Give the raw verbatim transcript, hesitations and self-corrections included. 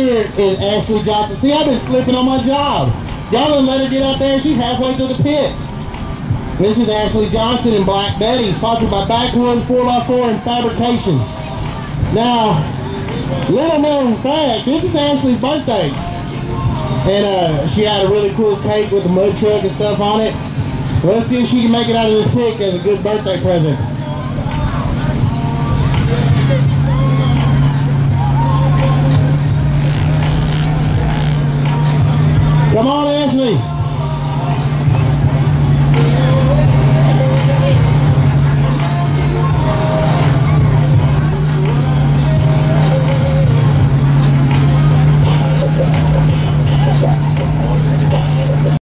here is Ashley Johnson. See, I've been slipping on my job. Y'all didn't let her get out there. She's halfway through the pit. This is Ashley Johnson and Black Betty, sponsored by Backwoods four by four and Fabrication. Now, little known fact, this is Ashley's birthday. And uh, she had a really cool cake with a mud truck and stuff on it. Well, let's see if she can make it out of this pit as a good birthday present. Come on, Ashley.